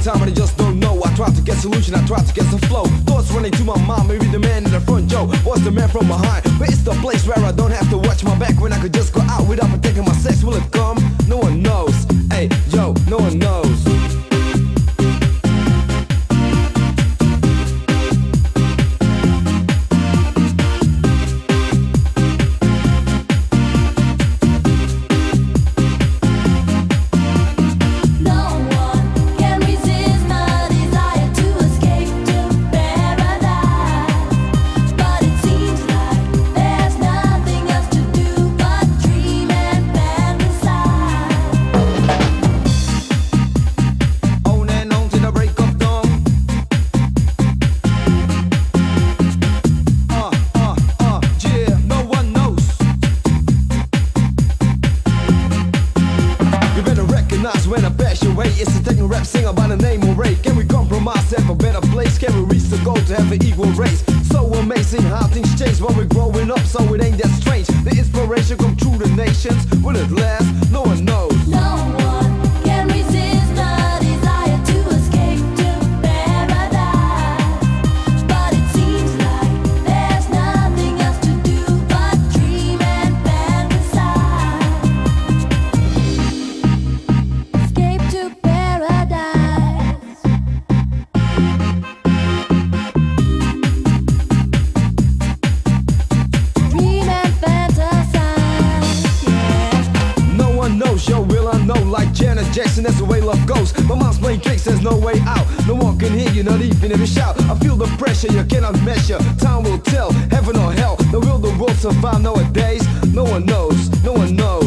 time and I just don't know. I try to get solution, I try to get some flow. Thoughts running to my mind, maybe the man in the front, Joe was the man from behind. But it's the place where I don't have to watch my back, when I could just go out without protecting my sex. Will it come? No one knows. Hey, yo, no one knows. When I pass your way, it's a techno rap singer by the name of Ray. Can we compromise, have a better place? Can we reach the goal to have an equal race? So amazing how things change when we're growing up, so it ain't that strange. The inspiration come through the nations. Will it last? No one knows. No one can resist the desire to escape to paradise. But it seems like there's nothing else to do but dream and fantasize. Escape to paradise. Dream and fantasize, yeah. No one knows, yo, will I know? Like Janet Jackson, that's the way love goes. My mom's playing tricks, there's no way out. No one can hear you, not even if you shout. I feel the pressure, you cannot measure. Time will tell, heaven or hell. Now will the world survive nowadays? No one knows, no one knows.